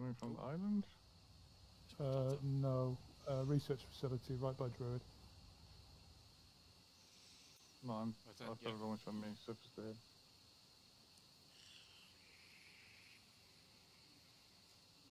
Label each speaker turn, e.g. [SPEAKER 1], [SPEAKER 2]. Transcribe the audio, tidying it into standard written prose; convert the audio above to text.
[SPEAKER 1] Coming from the island?
[SPEAKER 2] No. Research facility right by Druid.
[SPEAKER 1] No, I
[SPEAKER 3] Then,
[SPEAKER 1] thought it was from me, surface dead.